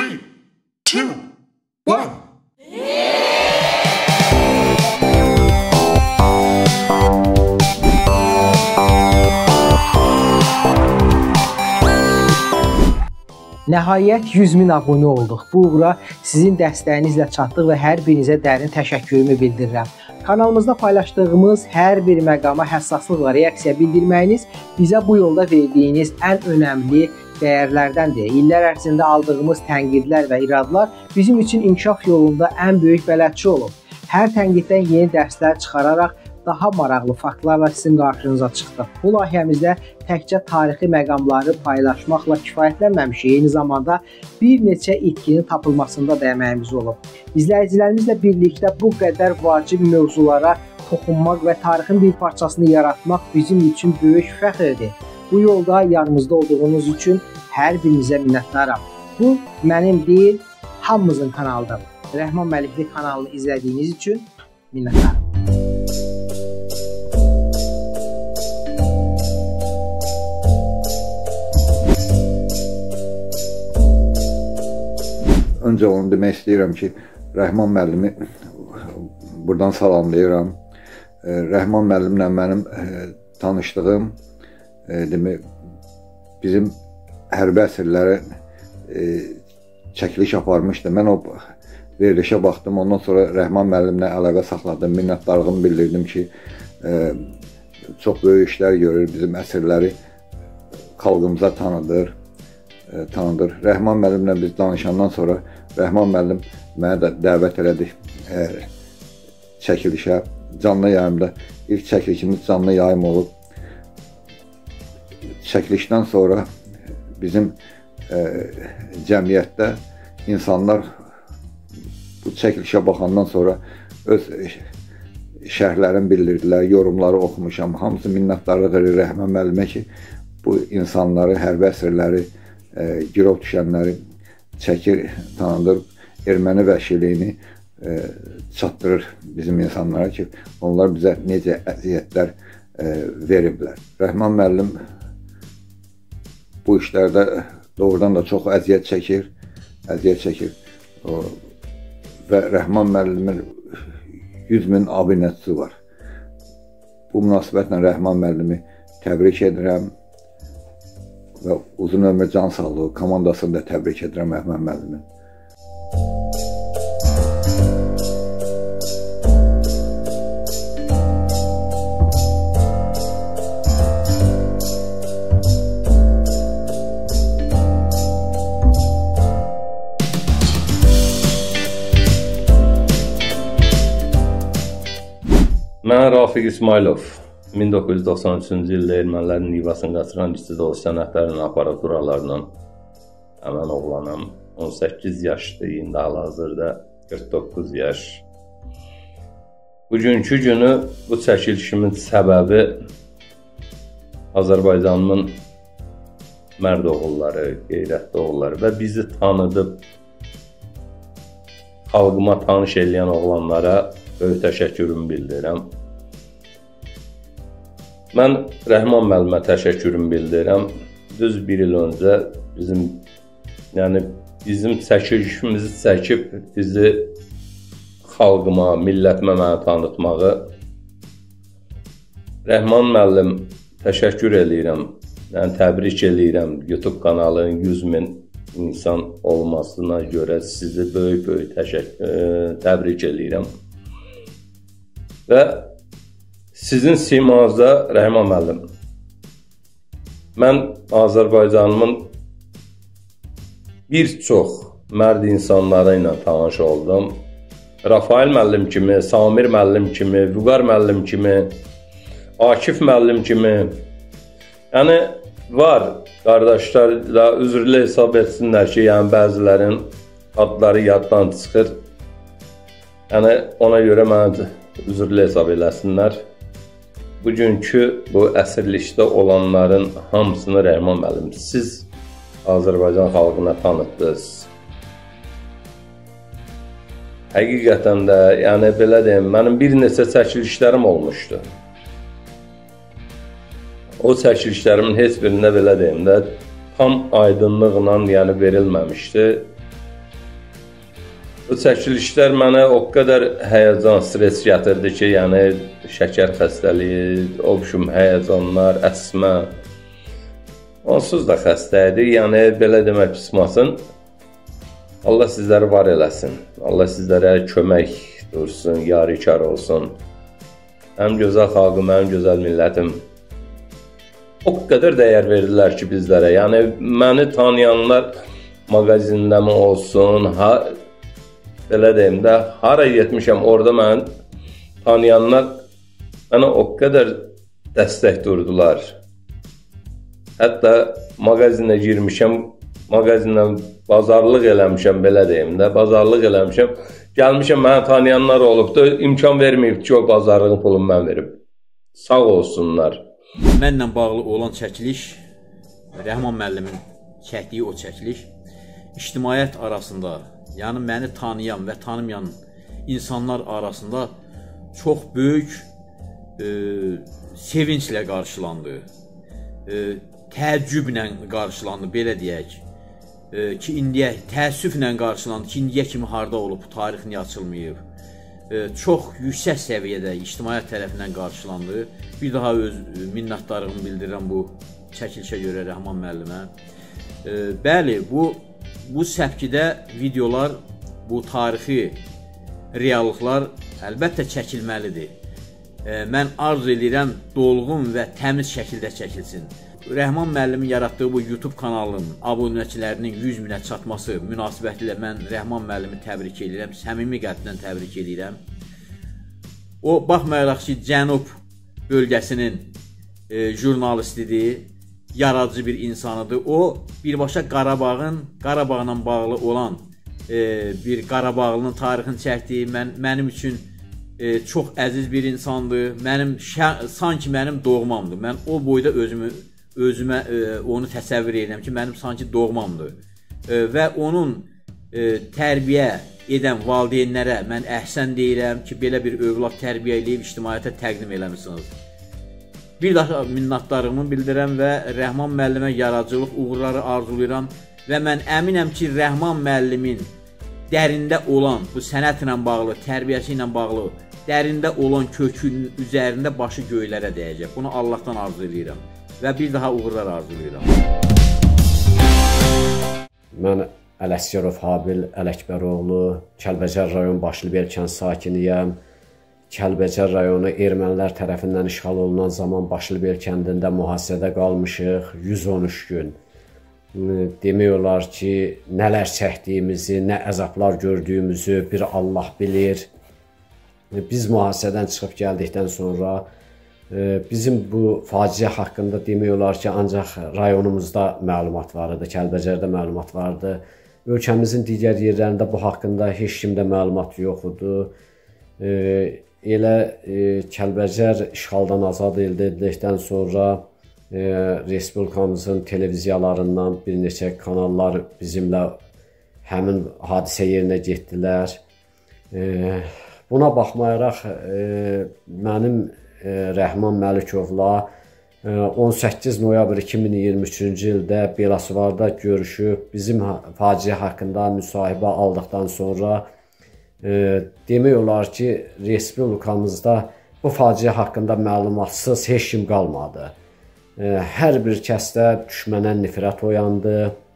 3, 2, 1. Nəhayət 100.000 abunə olduq. Bu uğura sizin dəstəyinizlə çatdıq və hər birinizə dərin təşəkkürümü bildirirəm. Kanalımızda paylaşdığımız hər bir məqama həssaslıqla reaksiya bildirməyiniz bizə bu yolda verdiyiniz ən önəmli dəyərlərdəndir. İllər ərzində aldığımız tənqidlər və iradlar bizim üçün inkişaf yolunda ən böyük bələdçi olub. Hər tənqiddən yeni dərslər çıxararaq daha maraqlı faktlarla sizin qarşınıza çıxdıq. Bu layihəmizdə təkcə tarixi məqamları paylaşmaqla kifayətlənməmişik, eyni zamanda bir neçə itkinin tapılmasında da əməyimiz olub. İzləyicilərimizlə birlikdə bu qədər vacib mövzulara toxunmaq və tarixin bir parçasını yaratmaq bizim üçün böyük fəxrdir. Bu yolda yanımızda olduğunuz üçün hər birinizə minnətdaram. Bu mənim deyil, hamımızın kanalıdır. Rəhman Məlikli kanalını izlədiyiniz üçün minnətdaram. Öncə onu demək istəyirəm ki, Rəhman müəllimi buradan salamlayıram. Rəhman müəllimlə mənim tanışdığım bizim hərbi əsirlərə çəkiliş aparmışdı. Mən o verilişə baxdım, ondan sonra Rəhman müəllimlə əlaqə saxladım, minnətdarlığımı bildirdim ki, çox böyük işlər görür, bizim əsirləri xalqımıza tanıdır. Rəhman müəllimlə biz danışandan sonra Rəhman müəllim mənə də dəvət elədi çəkilişə, canlı yayımda. İlk çəkilişimiz canlı yayım olub. Çəkilişdən sonra bizim cəmiyyətdə insanlar bu çəkilişə baxandan sonra öz şərhlərini bildirdilər, yorumları oxumuşam. Hamısı minnətdarlıq edir Rəhman müəllimə ki, bu insanları, hərbi əsirləri, girov düşənləri çəkir, tanıdır, erməni vəhşiliyini çatdırır bizim insanlara ki, onlar bizə necə əziyyətlər veriblər. Rəhman müəllim bu işlərdə doğrudan da çox əziyyət çəkir və Rəhman müəllimin 100.000 abunəçisi var. Bu münasibətlə Rəhman müəllimi təbrik edirəm və uzun ömür, can sağlığı, komandasını da təbrik edirəm Rəhman müəllimin. Mən Rafiq İsmailov. 1993-cü ildə ermənilərin Nivasını qaçıran istidə o sənədlərin aparaturlarla həmən oğlanam. 18 yaşdır, indi hal-hazırda 49 yaş. Bugünkü günü bu çəkilişimin səbəbi Azərbaycanımın mərd oğulları, qeyrətli oğulları və bizi tanıdıb xalqıma tanış eləyən oğlanlara böyük təşəkkürümü bildirirəm. Mən Rəhman müəllimə təşəkkürümü bildirirəm. Düz bir il öncə bizim çəkilişimizi çəkib bizi xalqıma, millətimə mənə tanıtmağı. Rəhman müəllim, təşəkkür eləyirəm. Yəni, təbrik eləyirəm YouTube kanalının 100.000 insan olmasına görə sizi böyük təbrik eləyirəm. Və sizin simanızda Rəhman müəllim, mən Azərbaycanımın bir çox mərd insanları ilə tanış oldum. Rafael müəllim kimi, Samir müəllim kimi, Vüqar müəllim kimi, Akif müəllim kimi. Yəni, var qardaşlar da üzrlü hesab etsinlər ki, yəni bəzilərin adları yaddan çıxır. Yəni, ona görə mənə üzrlü hesab eləsinlər. Bugünkü bu əsirlikdə olanların hamısını Rəhman müəllim, siz Azərbaycan xalqına tanıtdınız. Həqiqətən də, yəni belə deyim, mənim bir neçə çəkilişlərim olmuşdu. O çəkilişlərimin heç birində belə deyim də tam aydınlıqla yəni verilməmişdi. Bu çəkilişlər mənə o qədər həyəcan, stres gətirdi ki, yəni şəkər xəstəliyi, obşum həyəcanlar, əsmə. Onsuz da xəstə idi, yəni belə demək pismasın. Allah sizləri var eləsin. Allah sizlərə kömək dursun, yarikar olsun. Mənim gözəl xalqım, mənim gözəl millətim. O qədər dəyər verdilər ki bizlərə. Yəni məni tanıyanlar mağazində mi olsun, belə deyim də, hara getmişəm orada mən tanıyanlar mənə o qədər dəstək durdular. Hətta mağazinə girmişəm, mağazinlə bazarlıq eləmişəm, belə deyim də, bazarlıq eləmişəm. Gəlmişəm, mənə tanıyanlar olubdu, imkan verməyib ki, o bazarlığın pulunu mən verib. Sağ olsunlar. Mənlə bağlı olan çəkiliş, Rəhman müəllimin çəkdiyi o çəkiliş, ictimaiyyət arasında, yəni məni tanıyan və tanımayan insanlar arasında çox böyük sevinclə qarşılandı, təəccüblə qarşılandı, belə deyək. Ki, indiyə təəssüflə qarşılandı ki, indiyə kimi harda olub, tarix niyə açılmayıb. Çox yüksək səviyyədə ictimaiyyət tərəfindən qarşılandı. Bir daha öz minnətdarlığımı bildirirəm bu çəkilişə görə Rəhman müəllimə. Bəli, bu səpkidə videolar, bu tarixi reallıqlar əlbəttə çəkilməlidir. Mən arzu edirəm, dolğun və təmiz şəkildə çəkilsin. Rəhman müəllimin yaratdığı bu YouTube kanalının abunəçilərinin 100 minə çatması münasibətilə mən Rəhman müəllimi təbrik edirəm, səmimi qəlbdən təbrik edirəm. O, baxmayaraq ki, Cənub bölgəsinin jurnalistidir, yaradıcı bir insanıdır. O, birbaşa Qarabağla bağlı olan bir Qarabağlının tarixini çəkdiyi, mənim üçün çox əziz bir insandır. Sanki mənim doğmamdır. Mən o boyda özümə onu təsəvvür edirəm ki, mənim sanki doğmamdır. Və onun tərbiyə edən valideynlərə mən əhsən deyirəm ki, belə bir övlad tərbiyə edib ictimaiyyətə təqdim eləmişsiniz. Bir daha minnətdarlığımı bildirəm və Rəhman müəllimə yaradıcılıq uğurları arzulayıram və mən əminəm ki, Rəhman müəllimin dərində olan, bu sənətlə bağlı, tərbiyəsi ilə bağlı, dərində olan kökünün üzərində başı göylərə dəyəcək. Bunu Allahdan arzu edirəm və bir daha uğurlar arzulayıram. Mən Ələsgərov Habil Ələkbəroğlu, Kəlbəcər rayon Başlıbel kənd sakiniyəm. Kəlbəcər rayonu ermənilər tərəfindən işğal olunan zaman Başlıbel kəndində mühasirədə qalmışıq 113 gün. Demək olar ki, nələr çəkdiyimizi, nə əzablar gördüyümüzü bir Allah bilir. Biz mühasirədən çıxıb gəldikdən sonra bizim bu faciə haqqında demək olar ki, ancaq rayonumuzda məlumat var idi, Kəlbəcərdə məlumat vardı. Ölkəmizin digər yerlərində bu haqqında heç kimdə məlumat yox idi. Elə Kəlbəcər işğaldan azad edildikdən sonra Respublikamızın televiziyalarından bir neçə kanallar bizimlə həmin hadisə yerinə getdilər. Buna baxmayaraq mənim Rəhman Məlikovla 18 noyabr 2023-cü ildə Belasuvarda görüşüb bizim faciə haqqında müsahibə aldıqdan sonra demək olar ki, Respublikamızda bu faciə haqqında məlumatsız heç kim qalmadı. Hər bir kəsdə düşmənə nifrət oyandı.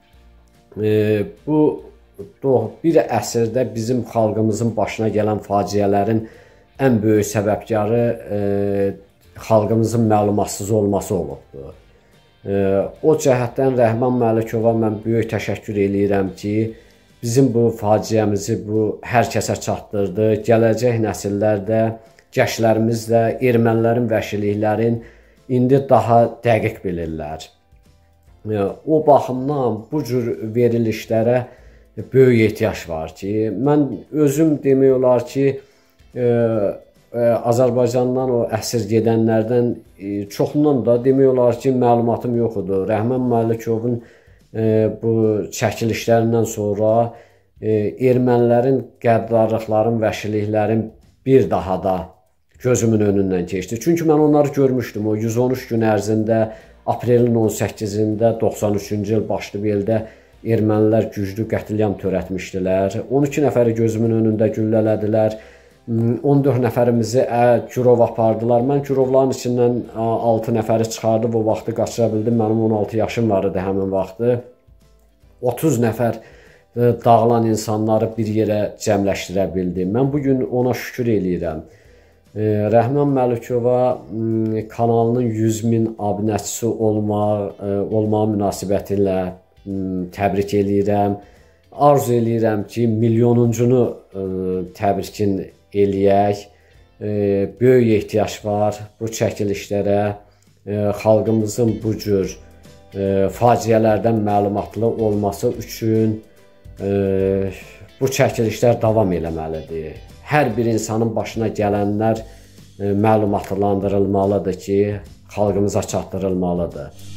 Bu bir əsrdə bizim xalqımızın başına gələn faciələrin ən böyük səbəbkarı xalqımızın məlumatsız olması olubdur. O cəhətdən Rəhman Məlikova mən böyük təşəkkür eləyirəm ki, bizim bu faciəmizi hər kəsə çatdırdı. Gələcək nəsillərdə, gənclərimiz də ermənilərin vəhşiliklərin indi daha dəqiq bilirlər. O baxımdan bu cür verilişlərə böyük ehtiyac var ki, mən özüm demək olar ki, Azərbaycandan o əsir gedənlərdən çoxundan da demək olar ki, məlumatım yox idi. Rəhman Məlikovun bu çəkilişlərindən sonra ermənilərin qəddarlıqların, vəhşiliklərin bir daha da gözümün önündən keçdi. Çünki mən onları görmüşdüm. O 113 gün ərzində aprelin 18-də 93-cü il Başlıbeldə ermənilər güclü qətliam törətmişdilər. 12 nəfəri gözümün önündə güllələdilər. 14 nəfərimizi girov apardılar. Mən girovların içindən 6 nəfəri çıxardıb o vaxtı qaçıra bildim. Mənim 16 yaşım var idi həmin vaxtı. 30 nəfər dağılan insanları bir yerə cəmləşdirə bildim. Mən bugün ona şükür eləyirəm. Rəhman Məlikova kanalının 100.000 abunəçisi olmağı münasibətilə təbrik eləyirəm. Arzu eləyirəm ki, milyonuncunu təbrikin eləyək. Böyük ehtiyac var bu çəkilişlərə. Xalqımızın bu cür faciələrdən məlumatlı olması üçün bu çəkilişlər davam eləməlidir. Hər bir insanın başına gələnlər məlumatlandırılmalıdır ki, xalqımıza çatdırılmalıdır.